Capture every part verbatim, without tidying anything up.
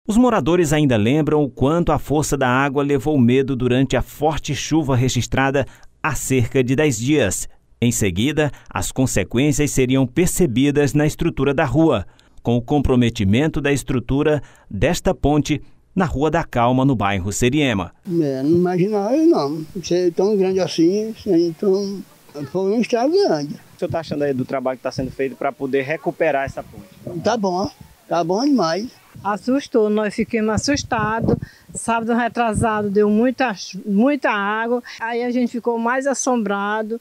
Os moradores ainda lembram o quanto a força da água levou medo durante a forte chuva registrada há cerca de dez dias. Em seguida, as consequências seriam percebidas na estrutura da rua, com o comprometimento da estrutura desta ponte na Rua da Calma, no bairro Seriema. É, não imaginava não, ser tão grande assim, então foi um estrago grande. O que o senhor está achando aí do trabalho que está sendo feito para poder recuperar essa ponte? Tá bom, tá bom demais. Assustou, nós ficamos assustados. Sábado retrasado deu muita, muita água, aí a gente ficou mais assombrado,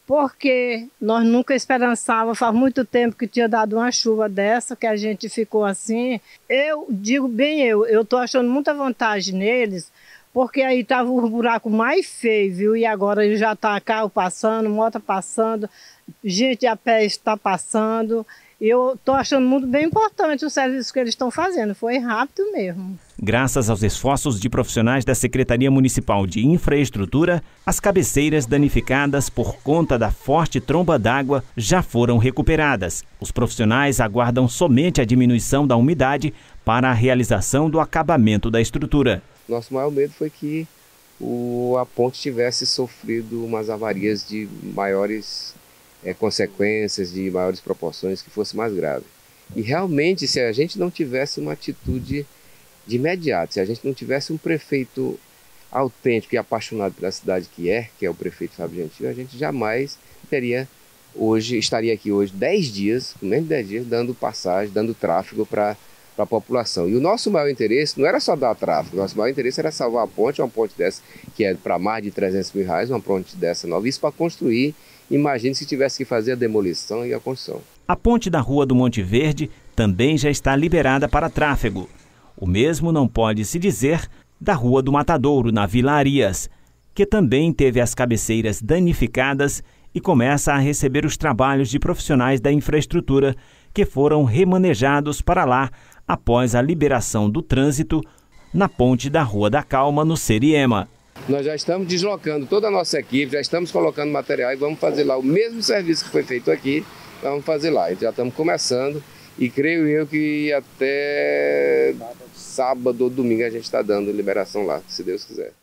porque nós nunca esperançávamos, faz muito tempo que tinha dado uma chuva dessa, que a gente ficou assim. Eu digo bem eu, eu estou achando muita vantagem neles, porque aí estava o buraco mais feio, viu? E agora já está carro passando, moto passando, gente a pé está passando. Eu estou achando muito bem importante o serviço que eles estão fazendo, foi rápido mesmo. Graças aos esforços de profissionais da Secretaria Municipal de Infraestrutura, as cabeceiras danificadas por conta da forte tromba d'água já foram recuperadas. Os profissionais aguardam somente a diminuição da umidade para a realização do acabamento da estrutura. Nosso maior medo foi que o, a ponte tivesse sofrido umas avarias de maiores É, consequências, de maiores proporções, que fosse mais grave. E realmente, se a gente não tivesse uma atitude de imediato, se a gente não tivesse um prefeito autêntico e apaixonado pela cidade que é, que é o prefeito Fábio Gentil, a gente jamais teria hoje, estaria aqui hoje dez dias, com menos de dez dias, dando passagem, dando tráfego para a população. E o nosso maior interesse não era só dar tráfego, o nosso maior interesse era salvar a ponte, uma ponte dessa que é para mais de trezentos mil reais, uma ponte dessa nova, isso para construir. Imagine se tivesse que fazer a demolição e a construção. A ponte da Rua do Monte Verde também já está liberada para tráfego. O mesmo não pode se dizer da Rua do Matadouro, na Vila Arias, que também teve as cabeceiras danificadas e começa a receber os trabalhos de profissionais da infraestrutura que foram remanejados para lá após a liberação do trânsito na ponte da Rua da Calma, no Seriema. Nós já estamos deslocando toda a nossa equipe, já estamos colocando material e vamos fazer lá o mesmo serviço que foi feito aqui, vamos fazer lá. Já estamos começando e creio eu que até sábado ou domingo a gente está dando liberação lá, se Deus quiser.